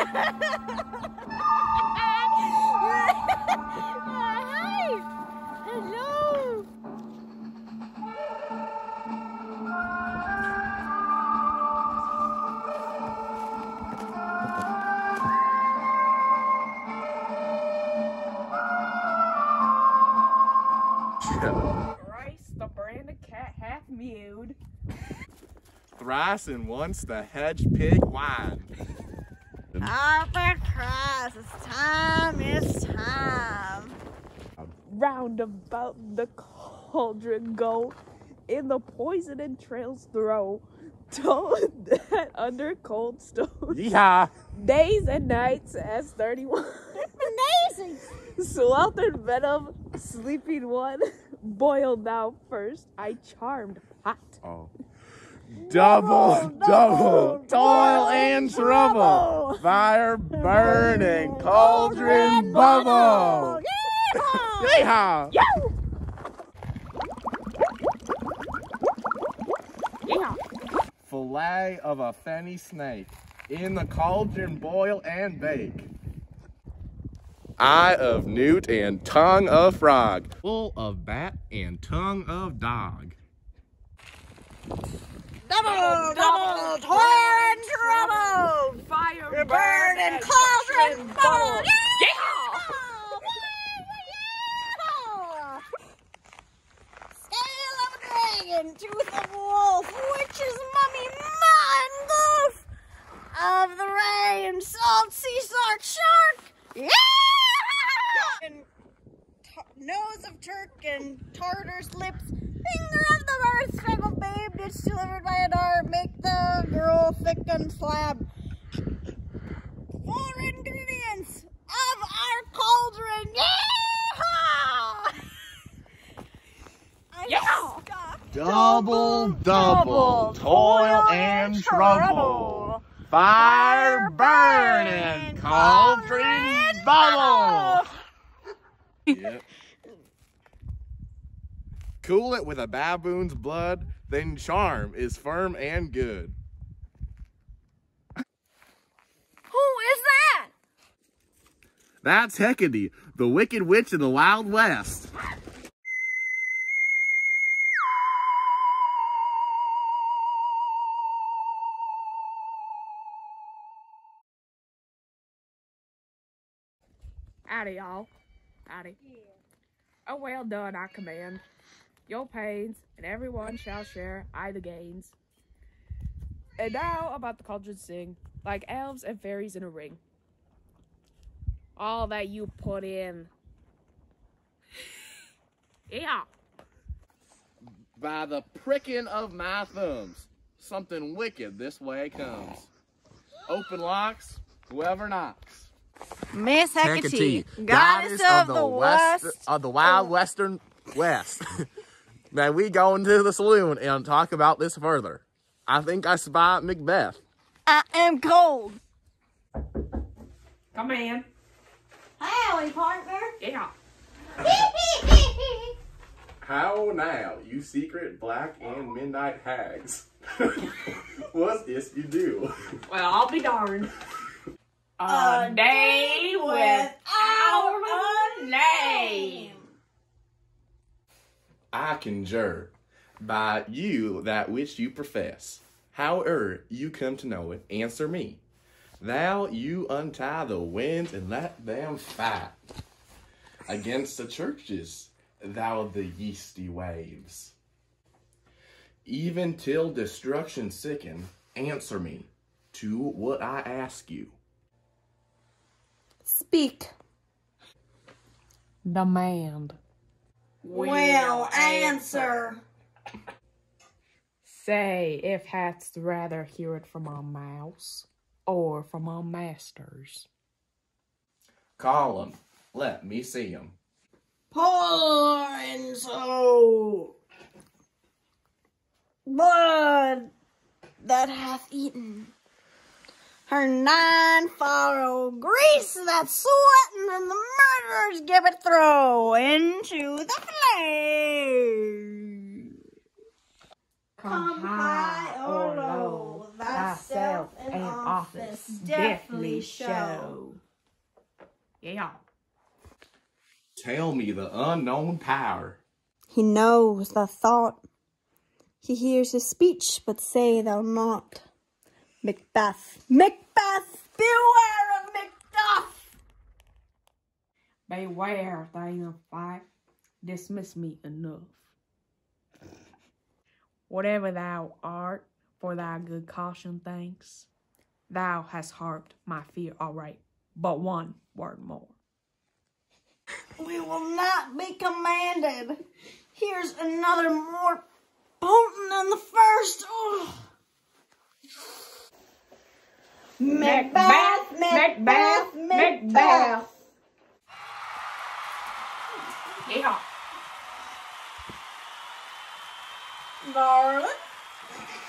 Hi. Hello. Thrice the branded cat hath mewed. Thrice and once the hedge pig whined. Oh, for Christ, it's time. Round about the cauldron go, in the poisoned trails throw, toad that under cold stone. Yeehaw! Days and nights as 31. Amazing. Sweltered venom, sleeping one, boiled thou first, I charmed hot. Oh. Double, toil and trouble. Fire burning, cauldron bubble. Yeehaw! Yeah. Fillet of a fenny snake, in the cauldron boil and bake. Eye of newt and tongue of frog, full of bat and tongue of dog. Double, toil and trouble. Fire Burning cauldron bubble. Scale of a dragon, tooth of wolf, witch's mummy, mine goof. Of the rain, salt sea shark. Yeah! And nose of Turk and Tartar's lips, finger of the earth, speckled babe, ditch delivered by a dart, make the girl thick and slab. 4 ingredients of our cauldron. Double, toil and trouble. Fire burning, cauldron bubble. Yep. Cool it with a baboon's blood, then charm is firm and good. Who is that? That's Hecate, the wicked witch of the Wild West. Howdy, y'all. Howdy. Oh, well done, I command. Your pains, and everyone shall share I the gains. And now about the cauldron sing, like elves and fairies in a ring. All that you put in. Yeah. By the pricking of my thumbs, something wicked this way comes. Open locks, whoever knocks. Miss Hecate, goddess of the west, of the wild western west. May we go into the saloon and talk about this further? I think I spy Macbeth. I am cold. Come in. Howdy, partner. Yeah. How now, you secret black and midnight hags? What is you do? Well, I'll be darned. A day without a name. I conjure by you that which you profess. Howe'er you come to know it, answer me. Thou you untie the winds and let them fight. Against the churches, thou the yeasty waves. Even till destruction sicken, answer me to what I ask you. Speak. Demand. Well, answer. Say if hadst rather hear it from our mouths or from our masters. Call 'em, let me see 'em. Poor and so blood that hath eaten her 9 furrow grease that's sweating, and the murderers give it throw into the flame. Come high or low, thou thyself an office deftly show. Yeah. Tell me the unknown power. He knows the thought. He hears his speech, but say thou not. Macbeth, Macbeth, beware of Macduff! Beware, thine of fight. Dismiss me enough. Whatever thou art, for thy good caution thanks. Thou hast harped my fear aright, but one word more. We will not be commanded. Here's another more potent than the first. Oh. Macbeth, Macbeth, Macbeth. Yeah. Darling.